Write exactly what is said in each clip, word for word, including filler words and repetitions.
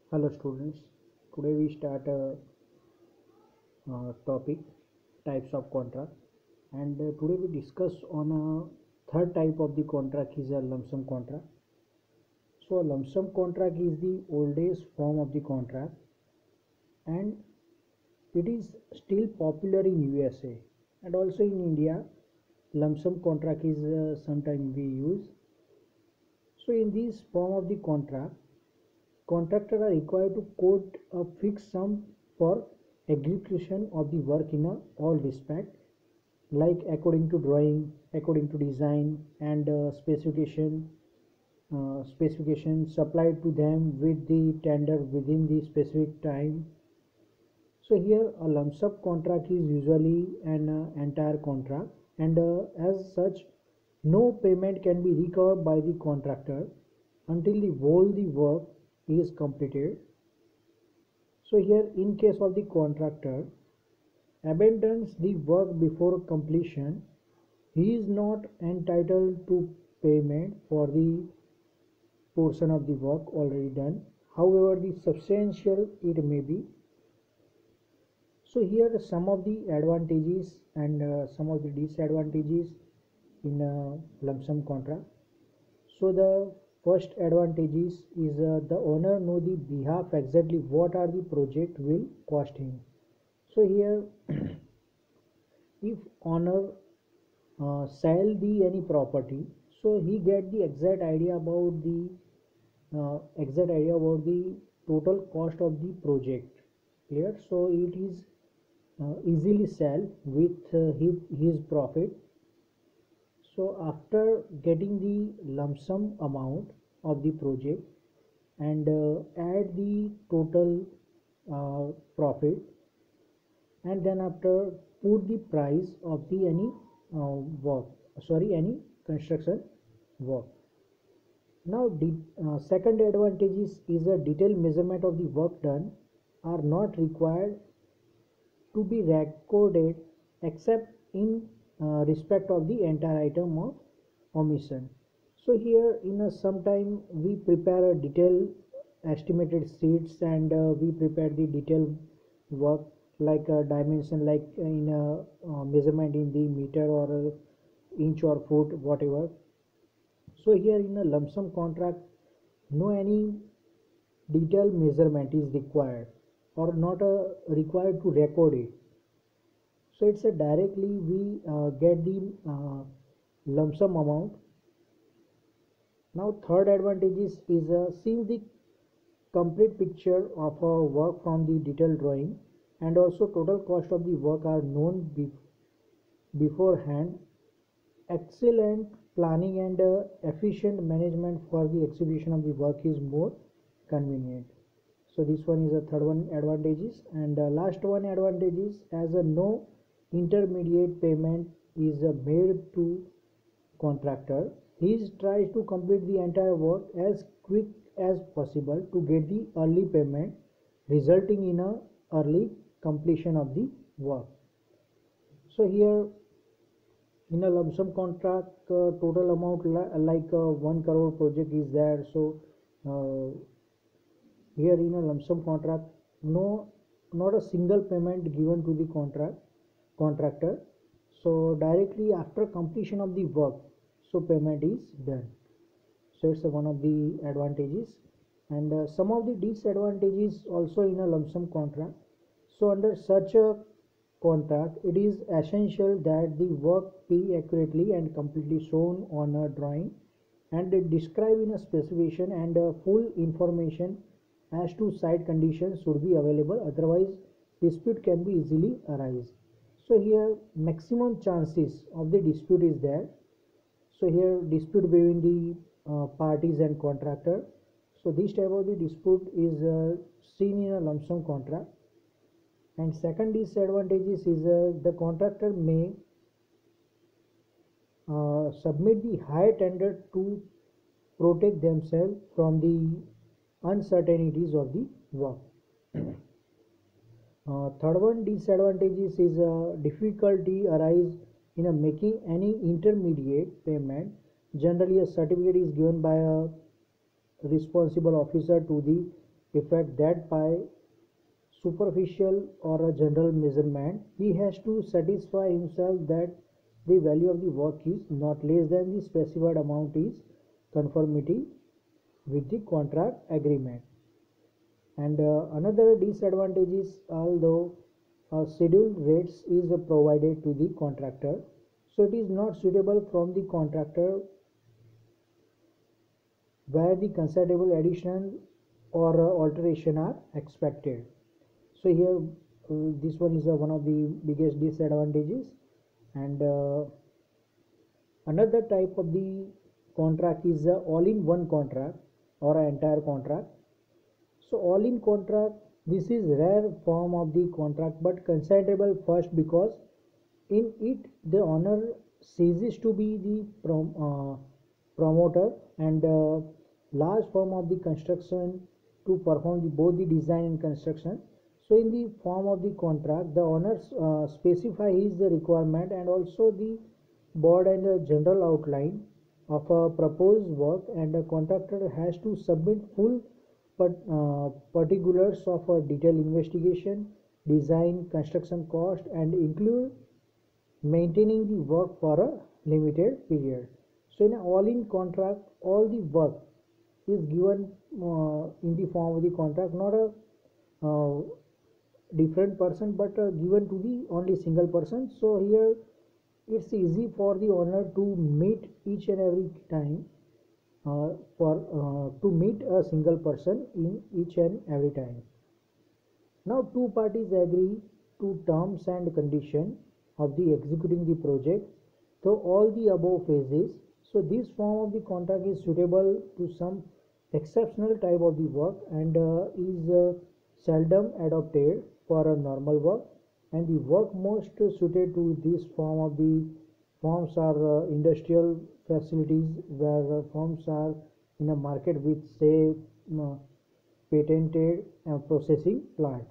Hello students, today we start a, uh topic types of contract, and uh, today we discuss on a third type of the contract is a lump sum contract. So a lump sum contract is the oldest form of the contract, and it is still popular in U S A and also in India. Lump sum contract is uh, sometimes we use. So in this form of the contract, contractors are required to quote a fixed sum for execution of the work in a all respect, like according to drawing, according to design and uh, specification uh, specification supplied to them with the tender within the specific time. So here a lump sum contract is usually an uh, entire contract, and uh, as such no payment can be recovered by the contractor until the whole the work is completed. So here in case of the contractor abandons the work before completion, he is not entitled to payment for the portion of the work already done, however the substantial it may be. So here some of the advantages and uh, some of the disadvantages in a lump sum contract. So the first advantages is uh, the owner know the behalf exactly what are the project will cost him. So here if owner uh, sell the any property, so he get the exact idea about the uh, exact idea about the total cost of the project, clear. So it is uh, easily sell with uh, his, his profit. So after getting the lump sum amount of the project and uh, add the total uh, profit, and then after put the price of the any uh, work, sorry, any construction work. Now the uh, second advantage is, is a detailed measurement of the work done are not required to be recorded except in uh, respect of the entire item of omission. So here in a sometime we prepare a detailed estimated sheets, and uh, we prepare the detailed work like a dimension, like in a uh, measurement in the meter or a inch or foot whatever. So here in a lump sum contract no any detailed measurement is required or not uh, required to record it. So it's a directly we uh, get the uh, lump sum amount. Now third advantage is, is uh, seeing the complete picture of a work from the detailed drawing, and also total cost of the work are known be beforehand. Excellent planning and uh, efficient management for the execution of the work is more convenient. So this one is a third one advantages, and uh, last one advantages as a no intermediate payment is uh, made to contractor. He tries to complete the entire work as quick as possible to get the early payment, resulting in a early completion of the work. So here in a lump sum contract uh, total amount li like uh, one crore project is there. So uh, here in a lump sum contract no not a single payment given to the contract contractor, so directly after completion of the work so payment is done. So it's uh, one of the advantages, and uh, some of the disadvantages also in a lump sum contract. So under such a contract it is essential that the work be accurately and completely shown on a drawing and described in a specification, and uh, full information as to site conditions should be available, otherwise dispute can be easily arise. So here maximum chances of the dispute is there. So here dispute between the uh, parties and contractor. So this type of the dispute is uh, seen in a lump sum contract. And second disadvantages is uh, the contractor may uh, submit the high tender to protect themselves from the uncertainties of the work. Uh, third one disadvantages is uh, difficulty arise in a making any intermediate payment. Generally a certificate is given by a responsible officer to the effect that by superficial or a general measurement, he has to satisfy himself that the value of the work is not less than the specified amount is conformity with the contract agreement. And uh, another disadvantage is although uh, scheduled rates is uh, provided to the contractor, so it is not suitable from the contractor where the considerable addition or uh, alteration are expected. So here uh, this one is uh, one of the biggest disadvantages. And uh, another type of the contract is uh, all-in-one contract or an entire contract. So all-in contract, this is rare form of the contract but considerable first because in it the owner ceases to be the prom, uh, promoter and uh, large form of the construction to perform the, both the design and construction. So in the form of the contract, the owner uh, specifies the requirement and also the board and the general outline of a proposed work, and the contractor has to submit full but, uh, particulars of a detailed investigation, design, construction cost, and include maintaining the work for a limited period. So in an all-in contract, all the work is given uh, in the form of the contract, not a uh, different person but uh, given to the only single person. So here it's easy for the owner to meet each and every time uh, for uh, to meet a single person in each and every time. Now two parties agree to terms and condition of the executing the project through all the above phases. So this form of the contract is suitable to some exceptional type of the work and uh, is uh, seldom adopted for a normal work, and the work most suited to this form of the forms are uh, industrial facilities where uh, firms are in a market with say uh, patented uh, processing plant.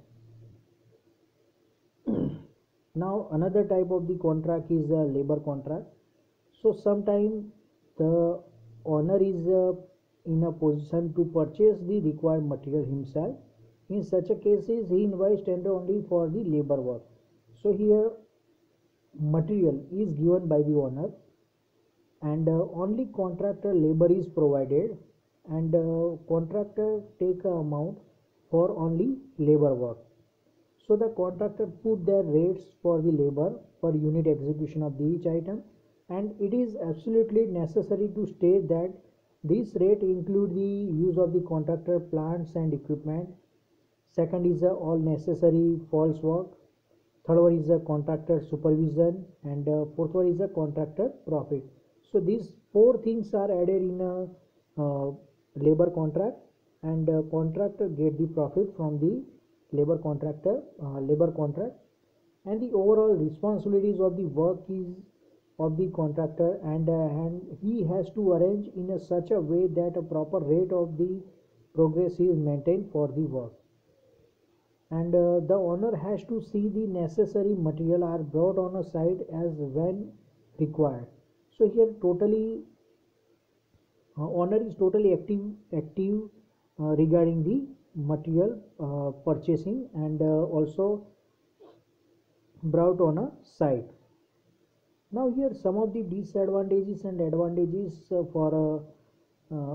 Now another type of the contract is a labor contract. So sometimes the owner is uh, in a position to purchase the required material himself. In such a cases, he invites tender only for the labor work. So here material is given by the owner and uh, only contractor labor is provided, and uh, contractor take a amount for only labor work. So the contractor put their rates for the labor per unit execution of the each item, and it is absolutely necessary to state that this rate include the use of the contractor plants and equipment. Second is uh, all necessary false work. Third one is a contractor supervision, and uh, fourth one is a contractor profit. So these four things are added in a uh, labor contract, and uh, contractor get the profit from the labor contractor uh, labor contract, and the overall responsibilities of the work is of the contractor, and, uh, and he has to arrange in a such a way that a proper rate of the progress is maintained for the work, and uh, the owner has to see the necessary material are brought on a site as when required. So here totally uh, owner is totally active active uh, regarding the material uh, purchasing and uh, also brought on a site. Now here some of the disadvantages and advantages uh, for a uh,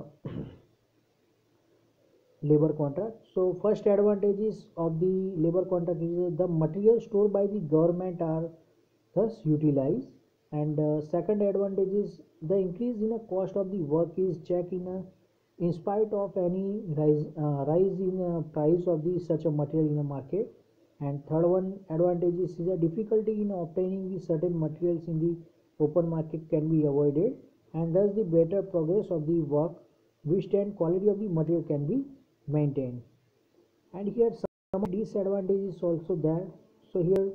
labor contract. So first advantages of the labor contract is the material stored by the government are thus utilized, and uh, second advantage is the increase in the cost of the work is checked in a in spite of any rise uh, rise in uh, price of the such a material in the market. And third one advantage is the difficulty in obtaining the certain materials in the open market can be avoided, and thus the better progress of the work which and quality of the material can be maintained. And here some disadvantages also there. So here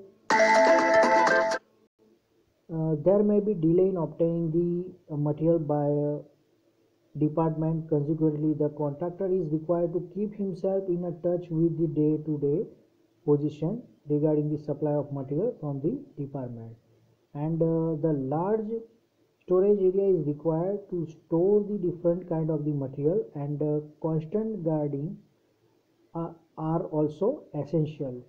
uh, there may be delay in obtaining the uh, material by uh, department. Consequently, the contractor is required to keep himself in a touch with the day-to-day position regarding the supply of material from the department, and uh, the large storage area is required to store the different kind of the material, and uh, constant guarding uh, are also essential.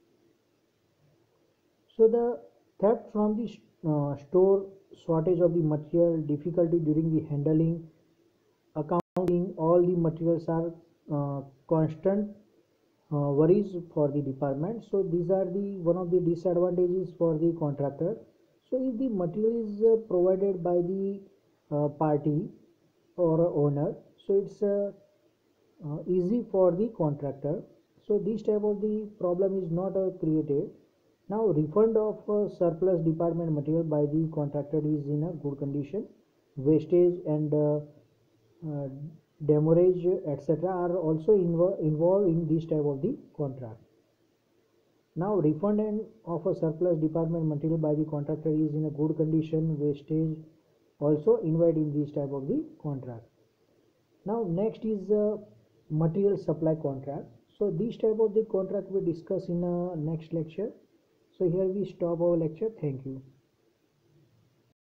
So the theft from the uh, store, shortage of the material, difficulty during the handling, accounting, all the materials are uh, constant uh, worries for the department. So these are the one of the disadvantages for the contractor. So if the material is uh, provided by the uh, party or owner, so it's uh, uh, easy for the contractor. So this type of the problem is not uh, created. Now refund of uh, surplus department material by the contractor is in a good condition. Wastage and uh, uh, demurrage etc are also invo- involved in this type of the contract. Now refund and of a surplus department material by the contractor is in a good condition. Wastage also involved in this type of the contract. Now next is uh, material supply contract. So this type of the contract we discuss in a next lecture. So here we stop our lecture. Thank you.